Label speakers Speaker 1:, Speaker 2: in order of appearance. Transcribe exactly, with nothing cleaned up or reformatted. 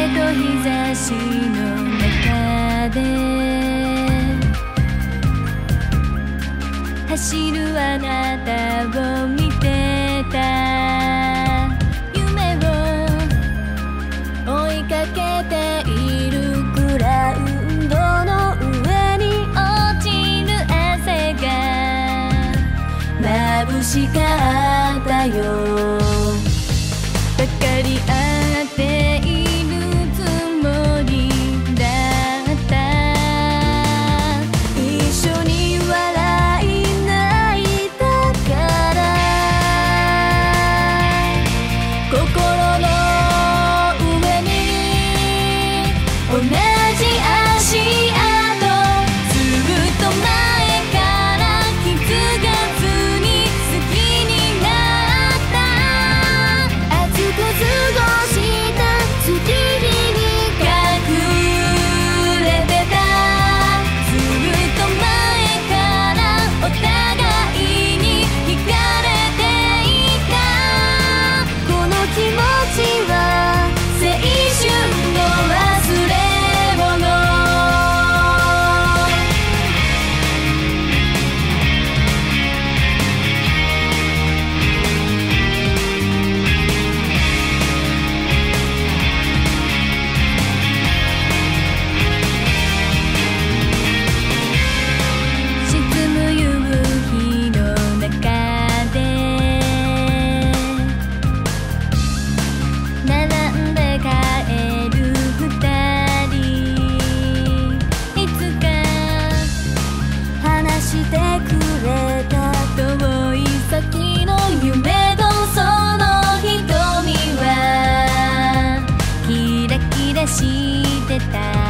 Speaker 1: と日差しの中で走るあなたを見てた。夢を追いかけているグラウンドの上に落ちる汗が眩しかったよ。分かり合っているつもりだった。一緒に笑い泣いたから。心の上に同じ足跡、ずっと前から気づかずに好きになった。熱く過ごした月日に隠れてた。ずっと前からお互いに惹かれていた。この気持ちは青春の忘れ物。沈む夕日の中で並んで帰る二人。いつか話してくれた遠い先の夢とその瞳はキラキラしてた。